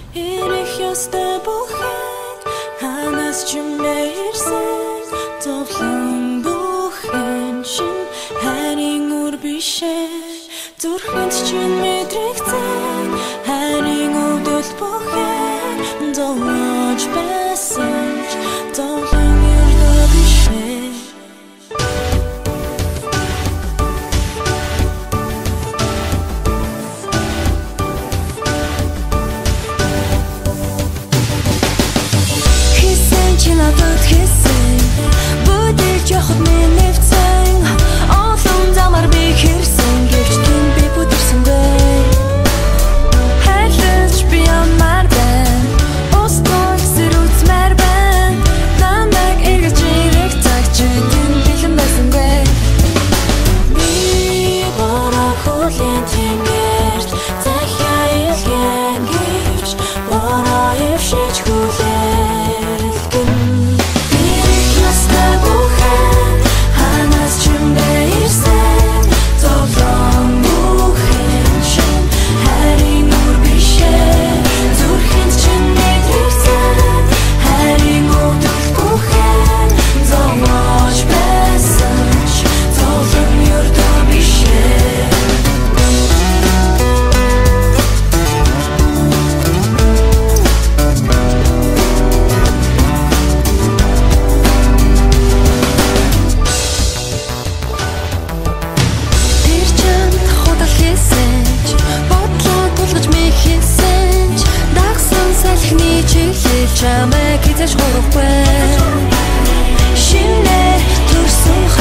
Ирэх ёстой бүхэн ханаас ч мэрсэн зовлон бүхэн чинь харин үр бишээ зүрхэнд чинь мэдрэгцэн харин өвдөл бүхэн зовж байсан ч зовлон юрдөө бишээ надад хийсэн бүдэл жохот минь нэвцэн олон замаар би хэрсэн гэвч тийм би бүдэрсэнгүй хайлж би амар байна устгах зэрүцмэр байна намайг эргэж ирэх цаг чинь бэлэн байсангүй би бороо хүлээн тэнгэрт захиа илгэн гэвч бороо ившиж хүлээн чамайг хизээж хурахгүй шинэ төрсөн